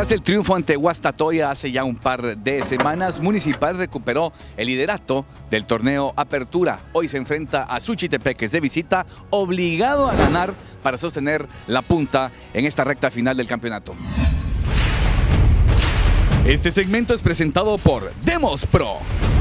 Tras el triunfo ante Guastatoya hace ya un par de semanas, Municipal recuperó el liderato del torneo Apertura. Hoy se enfrenta a Suchitepeques de visita, obligado a ganar para sostener la punta en esta recta final del campeonato. Este segmento es presentado por Demos Pro.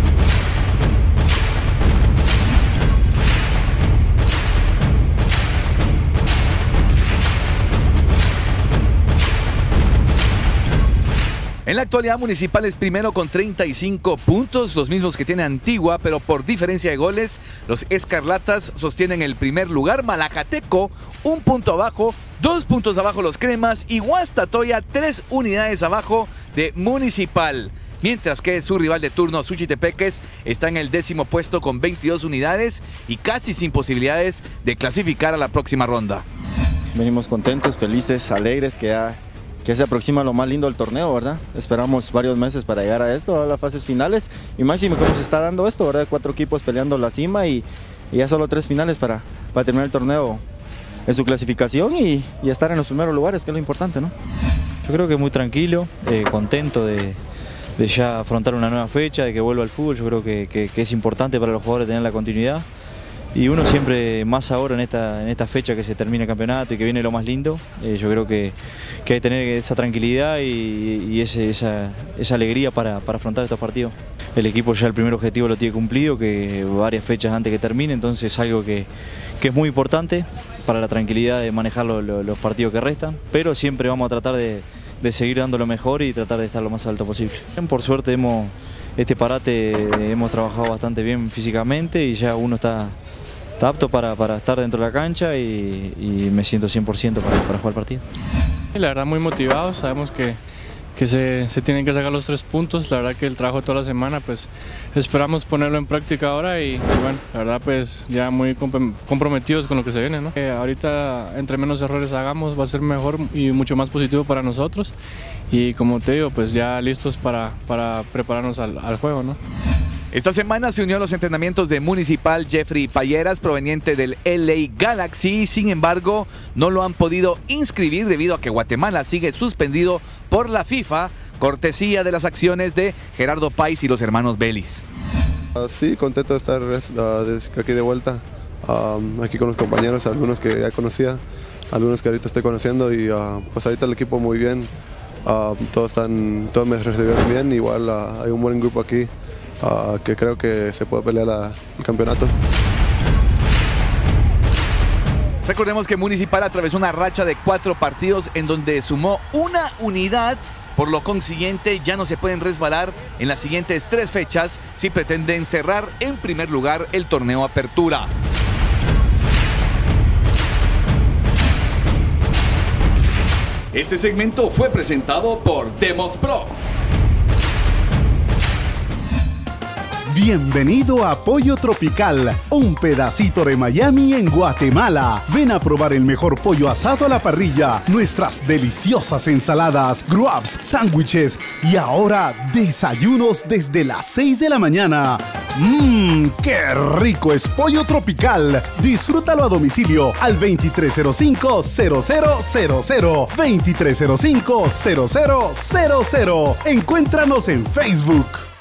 En la actualidad, Municipal es primero con 35 puntos, los mismos que tiene Antigua, pero por diferencia de goles, los Escarlatas sostienen el primer lugar. Malacateco, 1 punto abajo, 2 puntos abajo los Cremas y Guastatoya, 3 unidades abajo de Municipal. Mientras que su rival de turno, Suchitepeques, está en el 10º puesto con 22 unidades y casi sin posibilidades de clasificar a la próxima ronda. Venimos contentos, felices, alegres, que se aproxima lo más lindo del torneo, ¿verdad? Esperamos varios meses para llegar a esto, a las fases finales, y máximo cómo se está dando esto, ¿verdad? 4 equipos peleando la cima y ya solo 3 finales para terminar el torneo en su clasificación y estar en los primeros lugares, que es lo importante, ¿no? Yo creo que muy tranquilo, contento de ya afrontar una nueva fecha, de que vuelva al fútbol. Yo creo que es importante para los jugadores tener la continuidad. Y uno siempre, más ahora en esta fecha que se termina el campeonato y que viene lo más lindo, yo creo que hay que tener esa tranquilidad y esa alegría para afrontar estos partidos. El equipo ya el primer objetivo lo tiene cumplido, que varias fechas antes que termine, entonces es algo que es muy importante para la tranquilidad de manejar los partidos que restan, pero siempre vamos a tratar de seguir dando lo mejor y tratar de estar lo más alto posible. Por suerte este parate hemos trabajado bastante bien físicamente y ya uno está apto para estar dentro de la cancha y me siento 100% para jugar el partido. La verdad muy motivados, sabemos que se tienen que sacar los 3 puntos. La verdad que el trabajo toda la semana, pues esperamos ponerlo en práctica ahora y bueno, la verdad pues ya muy comprometidos con lo que se viene, ¿no? Ahorita entre menos errores hagamos va a ser mejor y mucho más positivo para nosotros y como te digo, pues ya listos para prepararnos al juego, ¿no? Esta semana se unió a los entrenamientos de Municipal Jeffrey Payeras, proveniente del LA Galaxy. Sin embargo, no lo han podido inscribir debido a que Guatemala sigue suspendido por la FIFA, cortesía de las acciones de Gerardo Pais y los hermanos Vélez. Sí, contento de estar aquí de vuelta, aquí con los compañeros, algunos que ya conocía, algunos que ahorita estoy conociendo y pues ahorita el equipo muy bien, todos me recibieron bien, igual hay un buen grupo aquí. Que creo que se puede pelear el campeonato. Recordemos que Municipal atravesó una racha de 4 partidos en donde sumó 1 unidad, por lo consiguiente ya no se pueden resbalar en las siguientes 3 fechas si pretenden cerrar en primer lugar el torneo Apertura. Este segmento fue presentado por Demos Pro. Bienvenido a Pollo Tropical, un pedacito de Miami en Guatemala. Ven a probar el mejor pollo asado a la parrilla, nuestras deliciosas ensaladas, grubs, sándwiches y ahora desayunos desde las 6 de la mañana. ¡Qué rico es Pollo Tropical! Disfrútalo a domicilio al 2305-0000, 2305-0000. Encuéntranos en Facebook.